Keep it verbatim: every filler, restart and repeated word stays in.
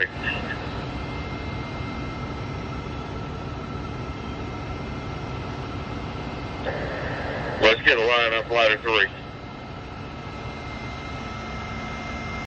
traffic. Let's get a line up ladder three.